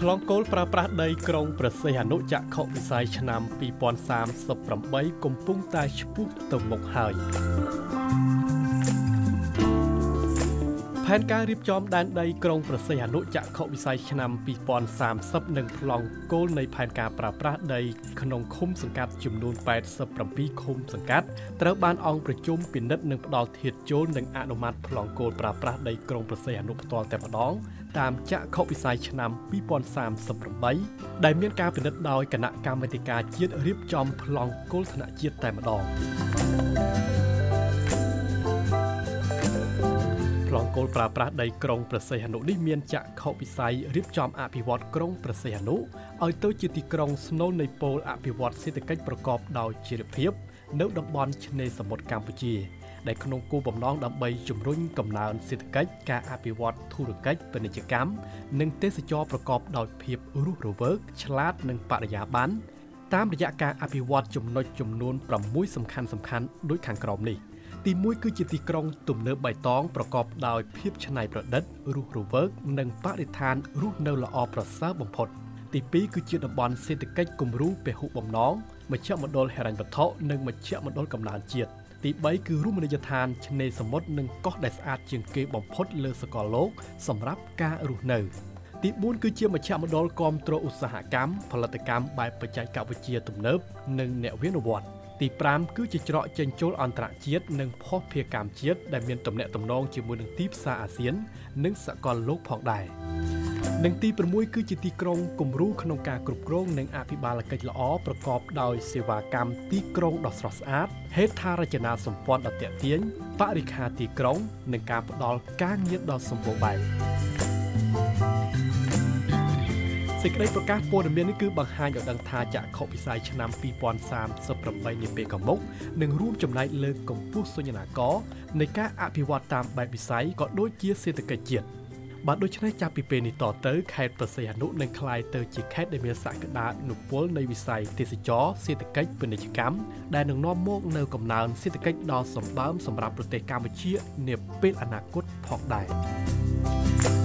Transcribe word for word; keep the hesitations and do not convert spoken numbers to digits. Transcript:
ឡងគោលប្រើប្រាស់ដីក្រុងប្រសិទ្ធអនុចក្ខុវិស័យឆ្នាំពីរពាន់សាមសិបប្រាំបីកំពុងតែឆ្ពោះទៅមុខហើយផែនការរៀបចំដែនដីក្រុងប្រសិទ្ធអនុចក្ខុវិស័យឆ្នាំពីរពាន់សាមសិបនិងប្លង់គោលនៃផែនការប្រើប្រាស់ដីក្នុងឃុំសង្កាត់ចំនួនแปดสิบเจ็ดឃុំសង្កាត់ត្រូវបានអង្គប្រជុំពិនិត្យនិងផ្ដល់ធាតុចូលនិងអនុម័តប្លង់គោលប្រើប្រាស់ដីក្រុងប្រសិទ្ធអនុផ្ទាល់តែម្ដងតាមចក្ខុវិស័យឆ្នាំពីរពាន់សាមសិបប្រាំបីដែលមានការពិនិត្យដោយគណៈកម្មាធិការជាតិរៀបចំប្លង់គោលថ្នាក់ជាតិតែម្ដងប្លង់គោលប្រើប្រាស់ដីក្រុងប្រសិទ្ធអនុនេះមានចក្ខុវិស័យរៀបចំអភិវឌ្ឍក្រុងប្រសិទ្ធអនុឲ្យទៅជាទីក្រុងស្នូលនៃពូលអភិវឌ្ឍសេដ្ឋកិច្ចប្រកបដោយចីរភាពនៅតំបន់ឆ្នេរសមុទ្រកម្ពុជាដែលក្នុងគោលបំណងដើម្បីជំរុញកំណើនសេដ្ឋកិច្ចការអភិវឌ្ឍធុរកិច្ចពាណិជ្ជកម្មនិងទេសចរប្រកបដោយភាពរស់រវើកឆ្លាតនិងបរិយាបន្នតាមរយៈការអភិវឌ្ឍចំណុចចំនួនប្រាំមួយសំខាន់សំខាន់ដូចខាងក្រោមនេះទីមួយគឺជាទីក្រុងទំនើបបៃតងប្រកបដោយភាពច្នៃប្រឌិតរស់រវើកនិងបរិស្ថានរស់នៅល្អប្រសើរបំផុតទីពីរគឺជាតំបន់សេដ្ឋកិច្ចគំរូពហុបំណងមជ្ឈមណ្ឌលហិរញ្ញវត្ថុនិងមជ្ឈមណ្ឌលកំណើនជាតិទីបីគឺរមណីយដ្ឋានឆ្នេរសមុទ្រនិងកោះដែលស្អាតជាងគេបំផុតលើសកលលោកសម្រាប់ការរស់នៅទីបួនគឺជាមជ្ឈមណ្ឌលគាំទ្រឧស្សាហកម្មផលិតកម្មបែបបច្ចេកវិទ្យាទំនើបនិងអ្នកវិនិយោគទីប្រាំគឺជាច្រកចេញចូលអន្តរជាតិនិងភស្តុភារកម្មជាតិដែលមានទំនាក់ទំនងជាមួយនឹងទីផ្សារអាស៊ាននិងសកលលោកផងដែរនិងទីប្រាំមួយគឺជាទីក្រុងគំរូក្នុងការគ្រប់គ្រងនិងអភិបាលកិច្ចល្អប្រកបដោយសេវាកម្មទីក្រុងដ៏ស្រស់ស្អាតហេដ្ឋារចនាសម្ព័ន្ធដ៏ទាក់ទាញបរិក្ខារទីក្រុងនិងការផ្ដល់ការងារដ៏សម្បូរបែបសេចក្តីប្រកាសព័ត៌មាននេះគឺបង្ហាញឲ្យដឹងថាចក្ខុវិស័យឆ្នាំពីរពាន់សាមសិបប្រាំបីនាពេលខាងមុខនឹងរួមចំណែកលើកកម្ពស់សញ្ញនាករនៃការអភិវឌ្ឍតាមបែបវិស័យក៏ដូចជាសេដ្ឋកិច្ចជាតិបាទដូច្នេះចាប់ពីពេលនេះតទៅខេត្តប្រសិទ្ធអនុនឹងក្លាយទៅជាខេត្តដែលមានសក្តានុពលនៃវិស័យទេសចរសេដ្ឋកិច្ចពាណិជ្ជកម្មដែលនឹងនាំមកនូវកំណើនសេដ្ឋកិច្ចដ៏សម្បើមសម្រាប់ប្រទេសកម្ពុជានាពេលអនាគតផងដែរ